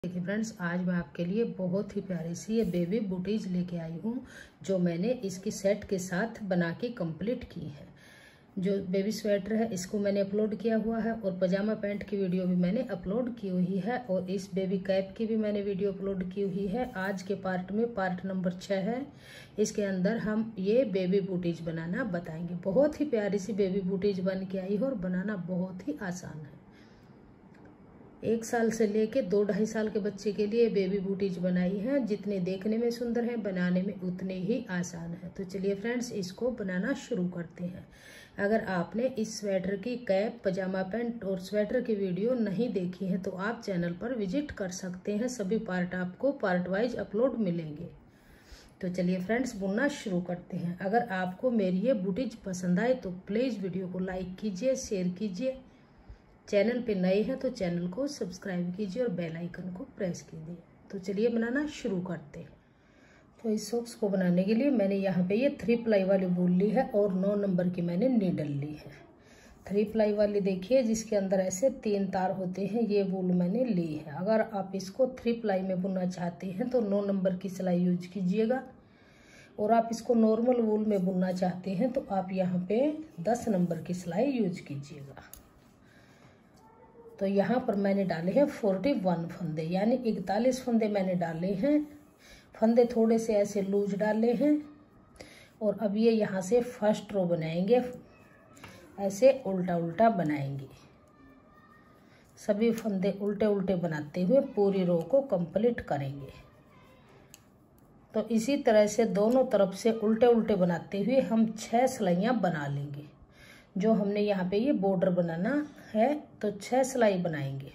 देखिए फ्रेंड्स, आज मैं आपके लिए बहुत ही प्यारी सी ये बेबी बूटीज लेके आई हूँ जो मैंने इसकी सेट के साथ बना के कंप्लीट की है। जो बेबी स्वेटर है इसको मैंने अपलोड किया हुआ है और पजामा पैंट की वीडियो भी मैंने अपलोड की हुई है और इस बेबी कैप की भी मैंने वीडियो अपलोड की हुई है। आज के पार्ट में पार्ट नंबर 6 है। इसके अंदर हम ये बेबी बूटीज बनाना बताएंगे। बहुत ही प्यारी सी बेबी बूटीज बन के आई है और बनाना बहुत ही आसान है। 1 साल से लेके 2-2.5 साल के बच्चे के लिए बेबी बूटीज बनाई है। जितने देखने में सुंदर है बनाने में उतने ही आसान है। तो चलिए फ्रेंड्स, इसको बनाना शुरू करते हैं। अगर आपने इस स्वेटर की कैप, पजामा पैंट और स्वेटर की वीडियो नहीं देखी है तो आप चैनल पर विजिट कर सकते हैं। सभी पार्ट आपको पार्ट वाइज अपलोड मिलेंगे। तो चलिए फ्रेंड्स, बुनना शुरू करते हैं। अगर आपको मेरी ये बूटीज पसंद आए तो प्लीज़ वीडियो को लाइक कीजिए, शेयर कीजिए। चैनल पे नए हैं तो चैनल को सब्सक्राइब कीजिए और बेल आइकन को प्रेस कीजिए। तो चलिए बनाना शुरू करते हैं। तो इस सॉक्स को बनाने के लिए मैंने यहाँ पे ये 3 प्लाई वाली वूल ली है और 9 नंबर की मैंने नीडल ली है। 3 प्लाई वाली देखिए, जिसके अंदर ऐसे 3 तार होते हैं, ये वूल मैंने ली है। अगर आप इसको 3 प्लाई में बुनना चाहते हैं तो 9 नंबर की सिलाई यूज कीजिएगा और आप इसको नॉर्मल वूल में बुनना चाहते हैं तो आप यहाँ पे 10 नंबर की सिलाई यूज कीजिएगा। तो यहाँ पर मैंने डाले हैं 41 फंदे, यानी 41 फंदे मैंने डाले हैं। फंदे थोड़े से ऐसे लूज डाले हैं और अब ये यहाँ से फर्स्ट रो बनाएंगे, ऐसे उल्टा उल्टा बनाएंगे। सभी फंदे उल्टे उल्टे बनाते हुए पूरी रो को कंप्लीट करेंगे। तो इसी तरह से दोनों तरफ से उल्टे उल्टे बनाते हुए हम 6 सिलाइयाँ बना लेंगे। जो हमने यहाँ पे ये बॉर्डर बनाना है तो 6 सिलाई बनाएंगे।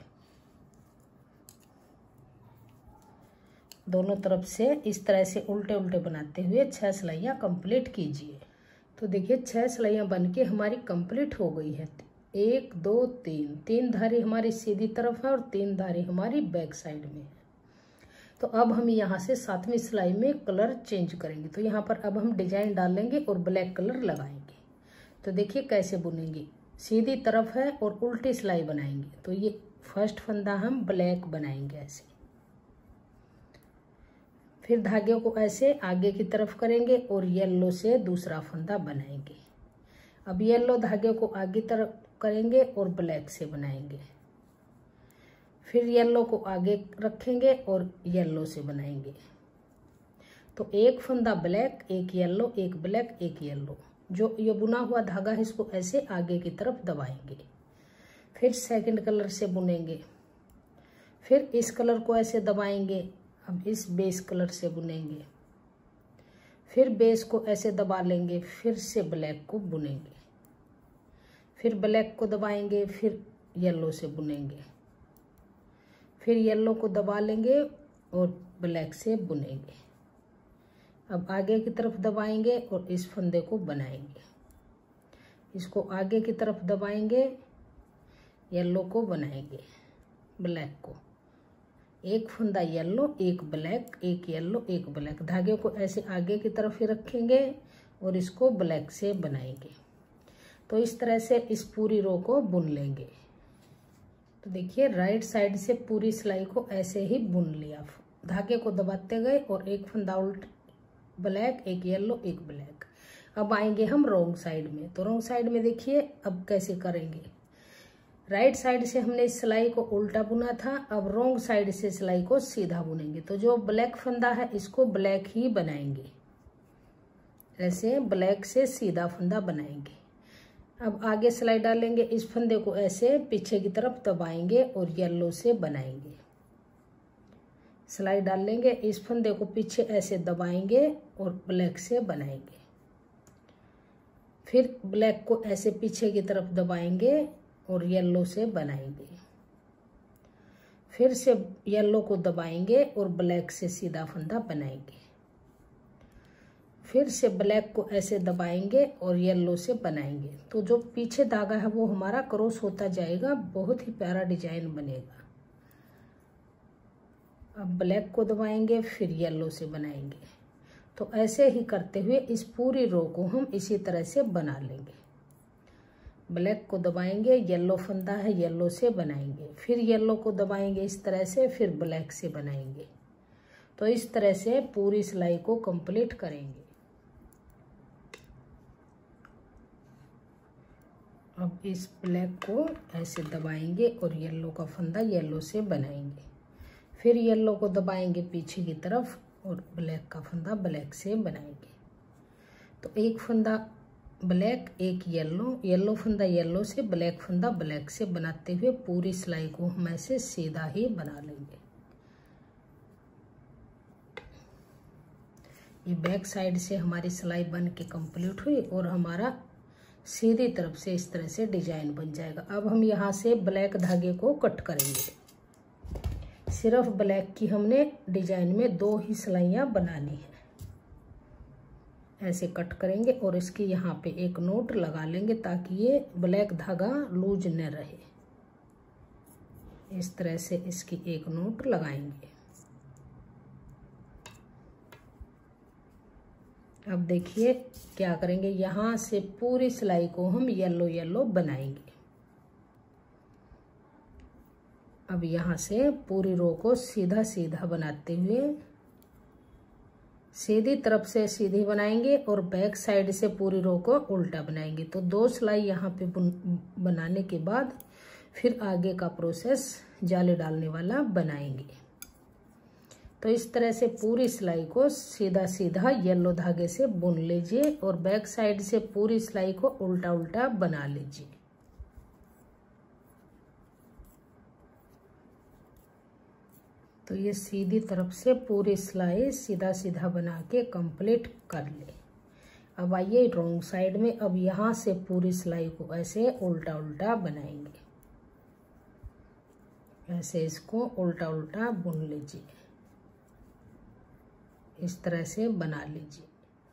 दोनों तरफ से इस तरह से उल्टे उल्टे बनाते हुए 6 सिलाइयाँ कंप्लीट कीजिए। तो देखिए 6 सिलाइयाँ बनके हमारी कंप्लीट हो गई है। 1 2 3 धारी हमारी सीधी तरफ है और 3 धारी हमारी बैक साइड में है। तो अब हम यहाँ से 7वीं सिलाई में कलर चेंज करेंगे। तो यहाँ पर अब हम डिजाइन डालेंगे और ब्लैक कलर लगाएंगे। तो देखिए कैसे बुनेंगे। सीधी तरफ है और उल्टी सिलाई बनाएंगे। तो ये फर्स्ट फंदा हम ब्लैक बनाएंगे ऐसे, फिर धागे को ऐसे आगे की तरफ करेंगे और येलो से दूसरा फंदा बनाएंगे। अब येलो धागे को आगे तरफ करेंगे और ब्लैक से बनाएंगे। फिर येलो को आगे रखेंगे और येलो से बनाएंगे। तो एक फंदा ब्लैक, एक येलो, एक ब्लैक, एक येलो। जो ये बुना हुआ धागा है इसको ऐसे आगे की तरफ दबाएंगे। फिर सेकंड कलर से बुनेंगे। फिर इस कलर को ऐसे दबाएंगे। अब इस बेस कलर से बुनेंगे। फिर बेस को ऐसे दबा लेंगे। फिर से ब्लैक को बुनेंगे। फिर ब्लैक को दबाएंगे। फिर येलो से बुनेंगे। फिर येलो को दबा लेंगे और ब्लैक से बुनेंगे। अब आगे की तरफ दबाएंगे और इस फंदे को बनाएंगे। इसको आगे की तरफ दबाएंगे, येलो को बनाएंगे, ब्लैक को। एक फंदा येलो, एक ब्लैक, एक येलो, एक ब्लैक। धागे को ऐसे आगे की तरफ ही रखेंगे और इसको ब्लैक से बनाएंगे। तो इस तरह से इस पूरी रो को बुन लेंगे। तो देखिए राइट साइड से पूरी सिलाई को ऐसे ही बुन लिया। धागे को दबाते गए और एक फंदा उल्टा ब्लैक, एक येलो, एक ब्लैक। अब आएंगे हम रॉन्ग साइड में। तो रॉन्ग साइड में देखिए अब कैसे करेंगे। राइट साइड से हमने इस सिलाई को उल्टा बुना था, अब रॉन्ग साइड से सिलाई को सीधा बुनेंगे। तो जो ब्लैक फंदा है इसको ब्लैक ही बनाएंगे, ऐसे ब्लैक से सीधा फंदा बनाएंगे। अब आगे सिलाई डालेंगे। इस फंदे को ऐसे पीछे की तरफ दबाएंगे और येलो से बनाएंगे। सिलाई डाल लेंगे। इस फंदे को पीछे ऐसे दबाएंगे और ब्लैक से बनाएंगे। फिर ब्लैक को ऐसे पीछे की तरफ दबाएंगे और येलो से बनाएंगे। फिर से येलो को दबाएंगे और ब्लैक से सीधा फंदा बनाएंगे। फिर से ब्लैक को ऐसे दबाएंगे और येलो से बनाएंगे। तो जो पीछे धागा है वो हमारा क्रॉस होता जाएगा। बहुत ही प्यारा डिजाइन बनेगा। अब ब्लैक को दबाएंगे, फिर येलो से बनाएंगे। तो ऐसे ही करते हुए इस पूरी रो को हम इसी तरह से बना लेंगे। ब्लैक को दबाएंगे, येलो फंदा है येलो से बनाएंगे, फिर येलो को दबाएंगे इस तरह से, फिर ब्लैक से बनाएंगे। तो इस तरह से पूरी सिलाई को कंप्लीट करेंगे। अब इस ब्लैक को ऐसे दबाएंगे और येलो का फंदा येलो से बनाएंगे, फिर येलो को दबाएंगे पीछे की तरफ और ब्लैक का फंदा ब्लैक से बनाएंगे। तो एक फंदा ब्लैक, एक येलो, येलो फंदा येलो से, ब्लैक फंदा ब्लैक से बनाते हुए पूरी सिलाई को हम ऐसे सीधा ही बना लेंगे। ये बैक साइड से हमारी सिलाई बन के कंप्लीट हुई और हमारा सीधी तरफ से इस तरह से डिजाइन बन जाएगा। अब हम यहाँ से ब्लैक धागे को कट करेंगे। सिर्फ ब्लैक की हमने डिजाइन में 2 ही सिलाइयाँ बनानी है। ऐसे कट करेंगे और इसकी यहाँ पे एक नोट लगा लेंगे ताकि ये ब्लैक धागा लूज न रहे। इस तरह से इसकी एक नोट लगाएंगे। अब देखिए क्या करेंगे, यहाँ से पूरी सिलाई को हम येलो येलो बनाएंगे। अब यहाँ से पूरी रो को सीधा सीधा बनाते हुए सीधी तरफ से सीधी बनाएंगे और बैक साइड से पूरी रो को उल्टा बनाएंगे। तो 2 सिलाई यहाँ पे बनाने के बाद फिर आगे का प्रोसेस जाली डालने वाला बनाएंगे। तो इस तरह से पूरी सिलाई को सीधा सीधा येलो धागे से बुन लीजिए और बैक साइड से पूरी सिलाई को उल्टा उल्टा बना लीजिए। तो ये सीधी तरफ से पूरी सिलाई सीधा सीधा बना के कंप्लीट कर ले। अब आइए रॉन्ग साइड में, अब यहाँ से पूरी सिलाई को ऐसे उल्टा उल्टा बनाएंगे। ऐसे इसको उल्टा उल्टा बुन लीजिए, इस तरह से बना लीजिए।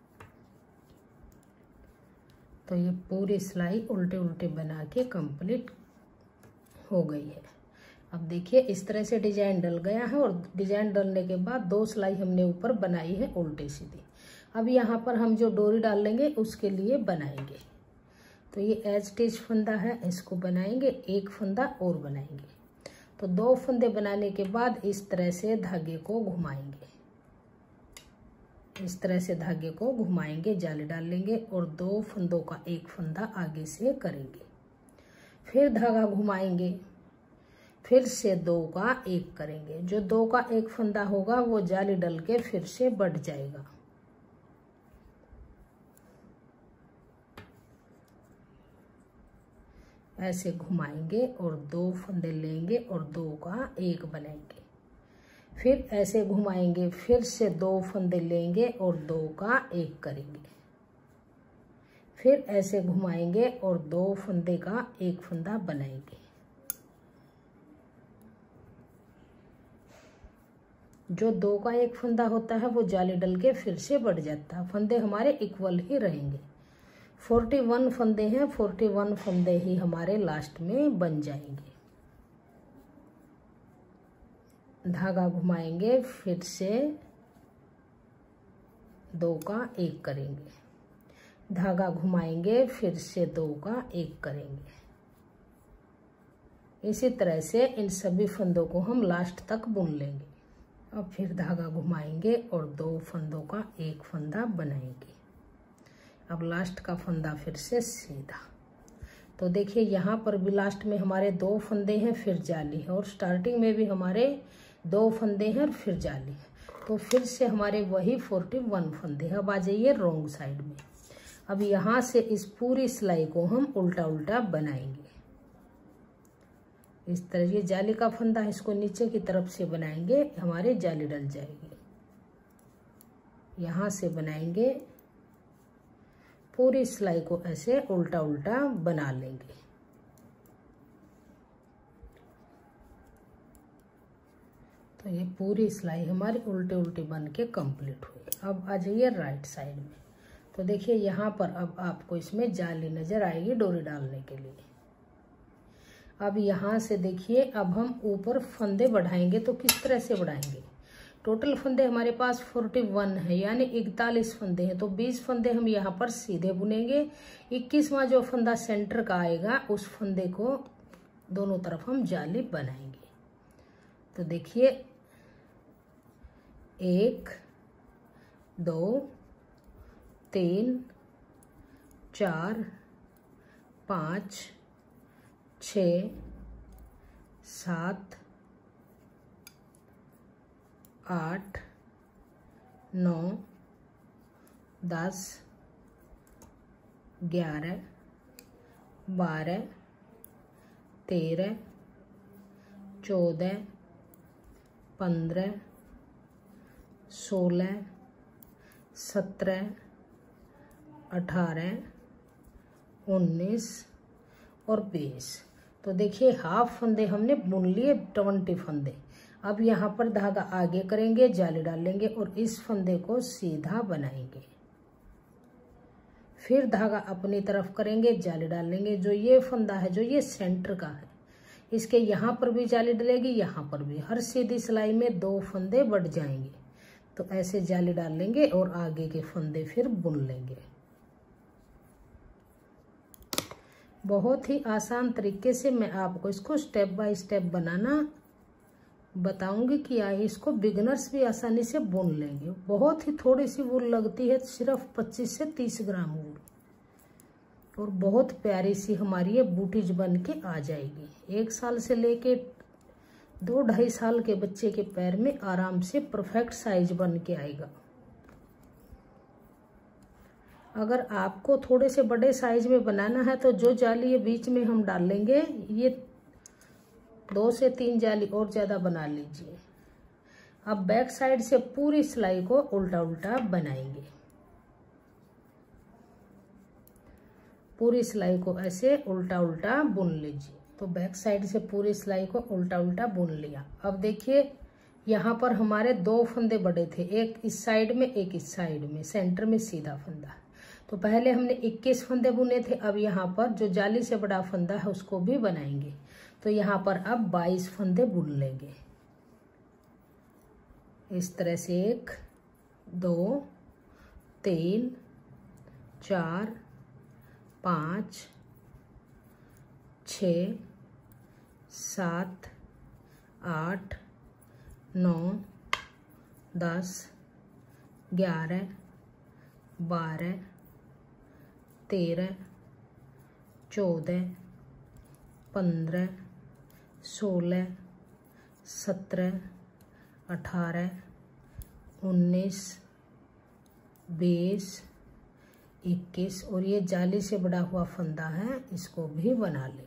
तो ये पूरी सिलाई उल्टे उल्टे बना के कंप्लीट हो गई है। अब देखिए इस तरह से डिजाइन डल गया है और डिजाइन डलने के बाद 2 सिलाई हमने ऊपर बनाई है उल्टी सीधी। अब यहाँ पर हम जो डोरी डाल लेंगे उसके लिए बनाएंगे। तो ये एज स्टिच फंदा है, इसको बनाएंगे, एक फंदा और बनाएंगे। तो 2 फंदे बनाने के बाद इस तरह से धागे को घुमाएंगे, इस तरह से धागे को घुमाएंगे, जाली डाल लेंगे और 2 फंदों का एक फंदा आगे से करेंगे, फिर धागा घुमाएंगे, फिर से 2 का एक करेंगे। जो 2 का एक फंदा होगा वो जाली डल के फिर से बढ़ जाएगा। ऐसे घुमाएंगे और 2 फंदे लेंगे और 2 का एक बनाएंगे, फिर ऐसे घुमाएंगे, फिर से 2 फंदे लेंगे और 2 का एक करेंगे, फिर ऐसे घुमाएंगे और 2 फंदे का एक फंदा बनाएंगे। जो 2 का एक फंदा होता है वो जाली डल के फिर से बढ़ जाता है। फंदे हमारे इक्वल ही रहेंगे। 41 फंदे हैं, 41 फंदे ही हमारे लास्ट में बन जाएंगे। धागा घुमाएंगे, फिर से 2 का एक करेंगे, धागा घुमाएंगे, फिर से 2 का एक करेंगे। इसी तरह से इन सभी फंदों को हम लास्ट तक बुन लेंगे। अब फिर धागा घुमाएंगे और 2 फंदों का एक फंदा बनाएंगे। अब लास्ट का फंदा फिर से सीधा। तो देखिए यहाँ पर भी लास्ट में हमारे 2 फंदे हैं, फिर जाली है, और स्टार्टिंग में भी हमारे 2 फंदे हैं और फिर जाली है। तो फिर से हमारे वही 41 फंदे हैं। अब आ जाइए रॉन्ग साइड में। अब यहाँ से इस पूरी सिलाई को हम उल्टा उल्टा बनाएंगे। इस तरह ये जाली का फंदा है, इसको नीचे की तरफ से बनाएंगे, हमारे जाली डल जाएगी। यहाँ से बनाएंगे, पूरी सिलाई को ऐसे उल्टा उल्टा बना लेंगे। तो ये पूरी सिलाई हमारी उल्टे उल्टे बन के कंप्लीट हुई। अब आ जाइए राइट साइड में। तो देखिए यहाँ पर अब आपको इसमें जाली नजर आएगी डोरी डालने के लिए। अब यहाँ से देखिए, अब हम ऊपर फंदे बढ़ाएंगे। तो किस तरह से बढ़ाएंगे? टोटल फंदे हमारे पास 41 है, यानी 41 फंदे हैं। तो 20 फंदे हम यहाँ पर सीधे बुनेंगे। 21वां जो फंदा सेंटर का आएगा उस फंदे को दोनों तरफ हम जाली बनाएंगे। तो देखिए 1 2 3 4 5 6 7 8 9 10 11 12 13 14 15 16 17 18 19 और 20। तो देखिए हाफ फंदे हमने बुन लिए, 20 फंदे। अब यहाँ पर धागा आगे करेंगे, जाली डालेंगे और इस फंदे को सीधा बनाएंगे। फिर धागा अपनी तरफ करेंगे, जाली डालेंगे। जो ये फंदा है, जो ये सेंटर का है, इसके यहाँ पर भी जाली डलेगी, यहाँ पर भी। हर सीधी सिलाई में 2 फंदे बढ़ जाएंगे। तो ऐसे जाली डाल लेंगे और आगे के फंदे फिर बुन लेंगे। बहुत ही आसान तरीके से मैं आपको इसको स्टेप बाय स्टेप बनाना बताऊंगी कि इसको बिगनर्स भी आसानी से बुन लेंगे। बहुत ही थोड़ी सी वूल लगती है, सिर्फ 25 से 30 ग्राम वूल, और बहुत प्यारी सी हमारी ये बूटीज बन के आ जाएगी। 1 साल से लेके 2-2.5 साल के बच्चे के पैर में आराम से परफेक्ट साइज बन के आएगा। अगर आपको थोड़े से बड़े साइज में बनाना है तो जो जाली ये बीच में हम डालेंगे, ये 2 से 3 जाली और ज़्यादा बना लीजिए। अब बैक साइड से पूरी सिलाई को उल्टा उल्टा बनाएंगे। पूरी सिलाई को ऐसे उल्टा उल्टा बुन लीजिए। तो बैक साइड से पूरी सिलाई को उल्टा उल्टा बुन लिया। अब देखिए यहाँ पर हमारे 2 फंदे बड़े थे, एक इस साइड में एक इस साइड में, सेंटर में सीधा फंदा। तो पहले हमने 21 फंदे बुने थे। अब यहाँ पर जो जाली से बड़ा फंदा है उसको भी बनाएंगे। तो यहाँ पर अब 22 फंदे बुन लेंगे। इस तरह से 1 2 3 4 5 6 7 8 9 10 11 12 13 14 15 16 17 18 19 20 21 और ये जाली से बड़ा हुआ फंदा है, इसको भी बना लेंगे।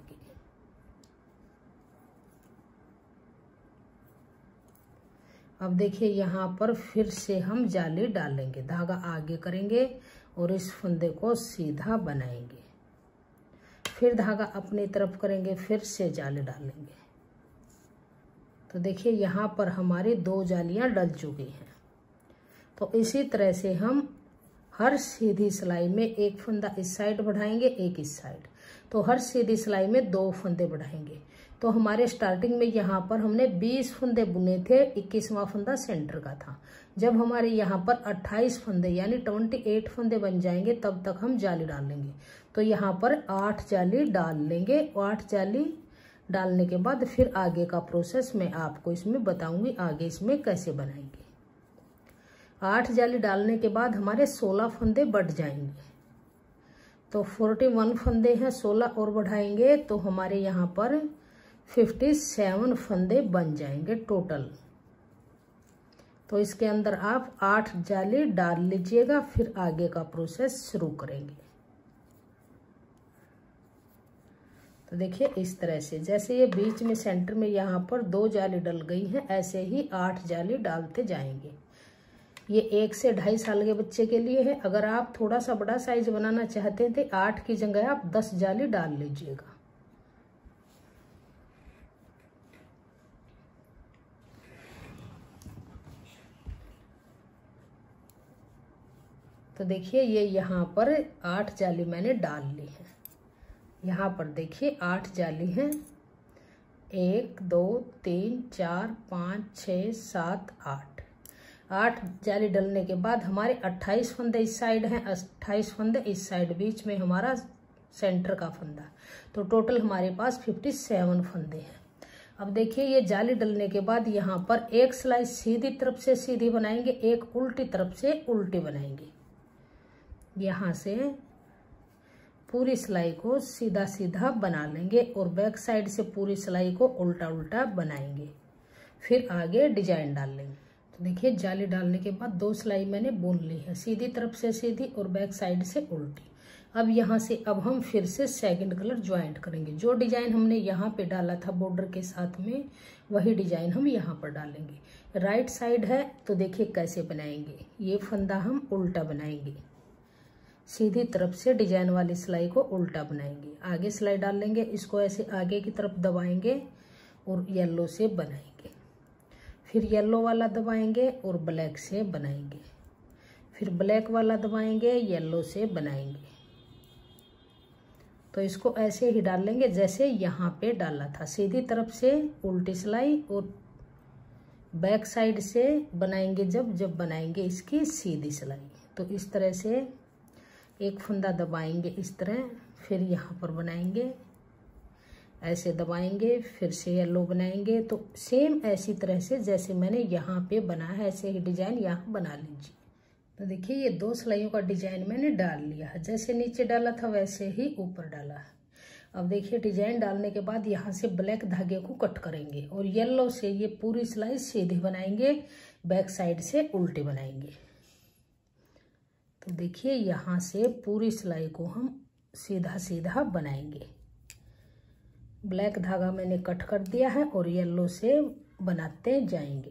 अब देखिए यहाँ पर फिर से हम जाली डालेंगे, धागा आगे करेंगे और इस फंदे को सीधा बनाएंगे। फिर धागा अपनी तरफ करेंगे, फिर से जाली डालेंगे। तो देखिए यहाँ पर हमारी 2 जालियाँ डल चुकी हैं। तो इसी तरह से हम हर सीधी सिलाई में एक फंदा इस साइड बढ़ाएंगे, एक इस साइड। तो हर सीधी सिलाई में 2 फंदे बढ़ाएंगे। तो हमारे स्टार्टिंग में यहाँ पर हमने 20 फंदे बुने थे, 21वां फंदा सेंटर का था। जब हमारे यहाँ पर 28 फंदे यानी 28 फंदे बन जाएंगे तब तक हम जाली डालेंगे। तो यहाँ पर 8 जाली डाल लेंगे। 8 जाली डालने के बाद फिर आगे का प्रोसेस मैं आपको इसमें बताऊंगी, आगे इसमें कैसे बनाएंगे। 8 जाली डालने के बाद हमारे 16 फंदे बढ़ जाएंगे। तो 41 फंदे हैं, 16 और बढ़ाएंगे तो हमारे यहाँ पर 57 फंदे बन जाएंगे टोटल। तो इसके अंदर आप 8 जाली डाल लीजिएगा, फिर आगे का प्रोसेस शुरू करेंगे। तो देखिए इस तरह से, जैसे ये बीच में सेंटर में यहाँ पर 2 जाली डल गई हैं, ऐसे ही 8 जाली डालते जाएंगे। ये 1 से 2.5 साल के बच्चे के लिए है। अगर आप थोड़ा सा बड़ा साइज बनाना चाहते हैं तो 8 की जगह आप 10 जाली डाल लीजिएगा। तो देखिए ये यहाँ पर 8 जाली मैंने डाल ली है। यहाँ पर देखिए 8 जाली हैं, 1 2 3 4 5 6 7 8। 8 जाली डलने के बाद हमारे 28 फंदे इस साइड हैं, 28 फंदे इस साइड, बीच में हमारा सेंटर का फंदा। तो टोटल हमारे पास 57 फंदे हैं। अब देखिए ये जाली डलने के बाद यहाँ पर एक सिलाई सीधी तरफ से सीधी बनाएंगे, एक उल्टी तरफ से उल्टी बनाएंगे। यहाँ से पूरी सिलाई को सीधा सीधा बना लेंगे और बैक साइड से पूरी सिलाई को उल्टा उल्टा बनाएंगे। फिर आगे डिजाइन डाल लेंगे। तो देखिए जाली डालने के बाद 2 सिलाई मैंने बुन ली है, सीधी तरफ से सीधी और बैक साइड से उल्टी। अब यहाँ से अब हम फिर से सेकंड कलर ज्वाइंट करेंगे। जो डिजाइन हमने यहाँ पे डाला था बॉर्डर के साथ में, वही डिजाइन हम यहाँ पर डालेंगे। राइट साइड है तो देखिए कैसे बनाएंगे। ये फंदा हम उल्टा बनाएंगे, सीधी तरफ से डिजाइन वाली सिलाई को उल्टा बनाएंगे। आगे सिलाई डाल लेंगे, इसको ऐसे आगे की तरफ दबाएंगे और येलो से बनाएंगे। फिर येलो वाला दबाएंगे और ब्लैक से बनाएंगे। फिर ब्लैक वाला दबाएंगे, येलो से बनाएंगे। तो इसको ऐसे ही डाल लेंगे जैसे यहाँ पे डाला था। सीधी तरफ से उल्टी सिलाई और बैक साइड से बनाएंगे जब बनाएंगे इसकी सीधी सिलाई। तो इस तरह से एक फंदा दबाएंगे इस तरह, फिर यहाँ पर बनाएंगे, ऐसे दबाएंगे, फिर से येलो बनाएंगे। तो सेम ऐसी तरह से जैसे मैंने यहाँ पे बना है ऐसे ही डिजाइन यहाँ बना लीजिए। तो देखिए ये 2 सिलाइयों का डिजाइन मैंने डाल लिया है, जैसे नीचे डाला था वैसे ही ऊपर डाला है। अब देखिए डिजाइन डालने के बाद यहाँ से ब्लैक धागे को कट करेंगे और येलो से ये पूरी सिलाई सीधी बनाएंगे, बैक साइड से उल्टी बनाएंगे। तो देखिए यहाँ से पूरी सिलाई को हम सीधा सीधा बनाएंगे। ब्लैक धागा मैंने कट कर दिया है और येलो से बनाते जाएंगे।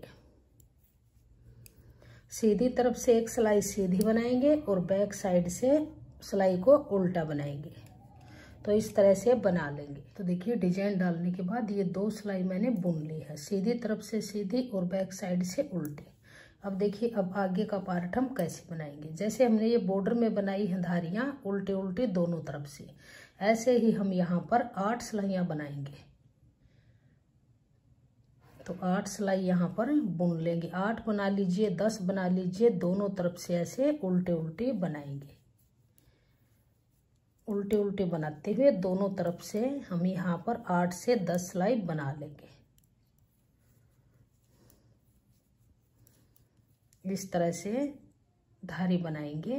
सीधी तरफ से एक सिलाई सीधी बनाएंगे और बैक साइड से सिलाई को उल्टा बनाएंगे। तो इस तरह से बना लेंगे। तो देखिए डिजाइन डालने के बाद ये 2 सिलाई मैंने बुन ली है, सीधी तरफ से सीधी और बैक साइड से उल्टी। अब देखिए अब आगे का पार्ट हम कैसे बनाएंगे। जैसे हमने ये बॉर्डर में बनाई है धारियां उल्टे उल्टे दोनों तरफ से, ऐसे ही हम यहाँ पर 8 सिलाइयाँ बनाएंगे। तो 8 सिलाई यहाँ पर बुन लेंगे। 8 बना लीजिए, 10 बना लीजिए, दोनों तरफ से ऐसे उल्टे उल्टे बनाएंगे। उल्टे उल्टे बनाते हुए दोनों तरफ से हम यहाँ पर 8 से 10 सिलाई बना लेंगे। इस तरह से धारी बनाएंगे,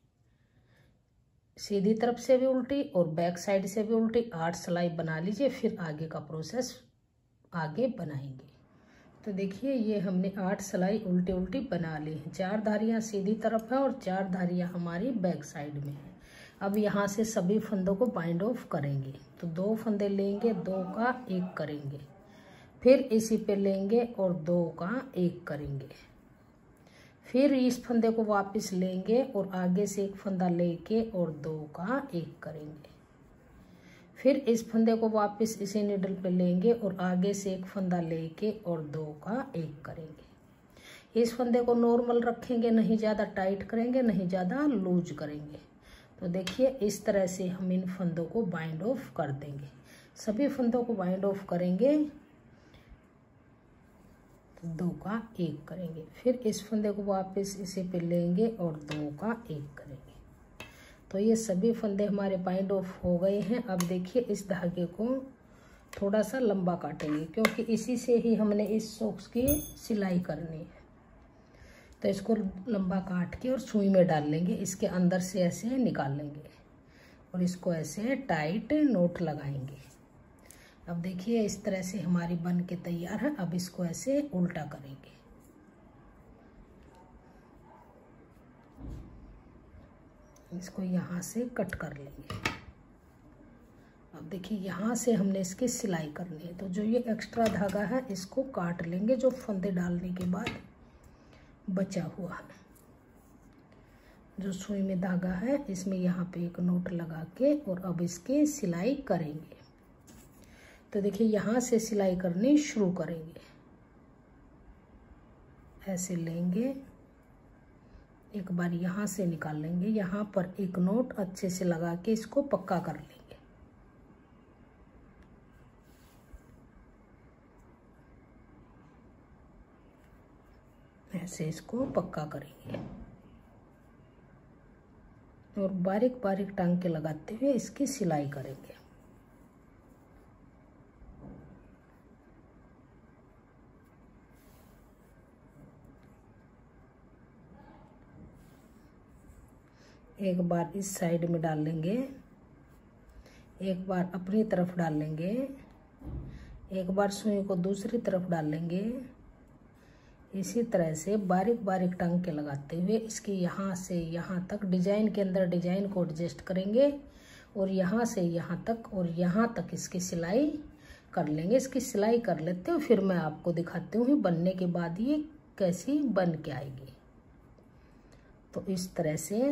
सीधी तरफ से भी उल्टी और बैक साइड से भी उल्टी। 8 सिलाई बना लीजिए, फिर आगे का प्रोसेस आगे बनाएंगे। तो देखिए ये हमने 8 सिलाई उल्टी उल्टी बना ली है। 4 धारियाँ सीधी तरफ है और 4 धारियाँ हमारी बैक साइड में है। अब यहाँ से सभी फंदों को बाइंड ऑफ करेंगे। तो 2 फंदे लेंगे, 2 का 1 करेंगे, फिर इसी पे लेंगे और 2 का 1 करेंगे। फिर इस फंदे को वापस लेंगे और आगे से एक फंदा लेके और 2 का 1 करेंगे। फिर इस फंदे को वापस इसी नीडल पे लेंगे और आगे से एक फंदा लेके और 2 का 1 करेंगे। इस फंदे को नॉर्मल रखेंगे, नहीं ज़्यादा टाइट करेंगे, नहीं ज़्यादा लूज करेंगे। तो देखिए इस तरह से हम इन फंदों को बाइंड ऑफ कर देंगे। सभी फंदों को बाइंड ऑफ करेंगे, 2 का 1 करेंगे। फिर इस फंदे को वापस इसी पे लेंगे और 2 का 1 करेंगे। तो ये सभी फंदे हमारे बाइंड ऑफ हो गए हैं। अब देखिए इस धागे को थोड़ा सा लंबा काटेंगे, क्योंकि इसी से ही हमने इस सॉक्स की सिलाई करनी है। तो इसको लंबा काट के और सुई में डाल लेंगे, इसके अंदर से ऐसे निकाल लेंगे और इसको ऐसे टाइट नोट लगाएंगे। अब देखिए इस तरह से हमारी बन के तैयार है। अब इसको ऐसे उल्टा करेंगे। इसको यहाँ से कट कर लेंगे। अब देखिए यहाँ से हमने इसकी सिलाई करनी है। तो जो ये एक्स्ट्रा धागा है इसको काट लेंगे, जो फंदे डालने के बाद बचा हुआ है। जो सुई में धागा है इसमें यहाँ पे एक नोट लगा के और अब इसकी सिलाई करेंगे। तो देखिए यहाँ से सिलाई करनी शुरू करेंगे। ऐसे लेंगे, एक बार यहाँ से निकाल लेंगे, यहाँ पर एक नोट अच्छे से लगा के इसको पक्का कर लेंगे। ऐसे इसको पक्का करेंगे और बारीक बारीक टांके लगाते हुए इसकी सिलाई करेंगे। एक बार इस साइड में डाल लेंगे, एक बार अपनी तरफ डाल लेंगे, एक बार सुई को दूसरी तरफ डाल लेंगे। इसी तरह से बारीक बारीक टांके लगाते हुए इसकी यहाँ से यहाँ तक डिजाइन के अंदर डिजाइन को एडजस्ट करेंगे और यहाँ से यहाँ तक और यहाँ तक इसकी सिलाई कर लेंगे। इसकी सिलाई कर लेते हैं, फिर मैं आपको दिखाती हूँ बनने के बाद ये कैसी बन के आएगी। तो इस तरह से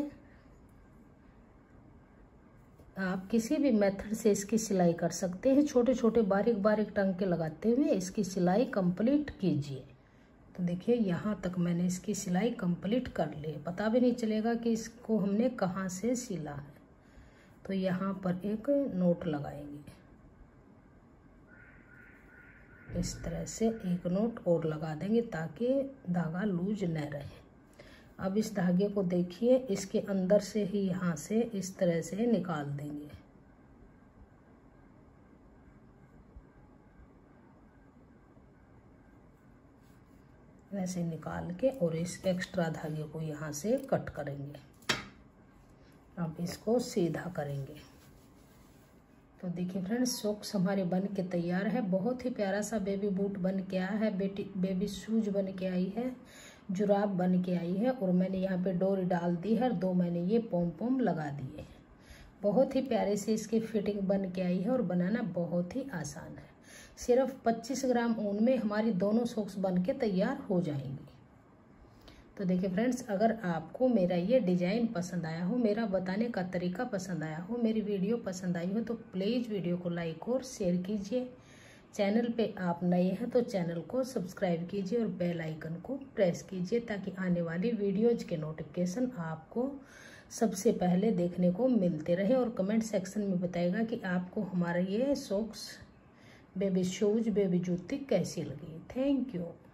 आप किसी भी मेथड से इसकी सिलाई कर सकते हैं। छोटे छोटे बारीक बारीक टांके लगाते हुए इसकी सिलाई कंप्लीट कीजिए। तो देखिए यहाँ तक मैंने इसकी सिलाई कंप्लीट कर ली, पता भी नहीं चलेगा कि इसको हमने कहाँ से सिला है। तो यहाँ पर एक नोट लगाएंगे, इस तरह से एक नोट और लगा देंगे ताकि धागा लूज न रहे। अब इस धागे को देखिए, इसके अंदर से ही यहाँ से इस तरह से निकाल देंगे। वैसे निकाल के और इस एक्स्ट्रा धागे को यहाँ से कट करेंगे। अब इसको सीधा करेंगे। तो देखिए फ्रेंड्स, सॉक्स हमारे बन के तैयार है। बहुत ही प्यारा सा बेबी बूट बन के आया है, बेबी शूज बन के आई है, जुराब बन के आई है और मैंने यहाँ पे डोरी डाल दी है और 2 मैंने ये पोम पोम लगा दिए हैं। बहुत ही प्यारे से इसकी फिटिंग बन के आई है और बनाना बहुत ही आसान है। सिर्फ 25 ग्राम ऊन में हमारी दोनों सॉक्स बन के तैयार हो जाएंगी। तो देखिए फ्रेंड्स, अगर आपको मेरा ये डिज़ाइन पसंद आया हो, मेरा बताने का तरीका पसंद आया हो, मेरी वीडियो पसंद आई हो तो प्लीज़ वीडियो को लाइक और शेयर कीजिए। चैनल पे आप नए हैं तो चैनल को सब्सक्राइब कीजिए और बेल आइकन को प्रेस कीजिए ताकि आने वाली वीडियोज़ के नोटिफिकेशन आपको सबसे पहले देखने को मिलते रहे। और कमेंट सेक्शन में बताइएगा कि आपको हमारा ये सॉक्स, बेबी शूज, बेबी जूती कैसी लगी। Thank you.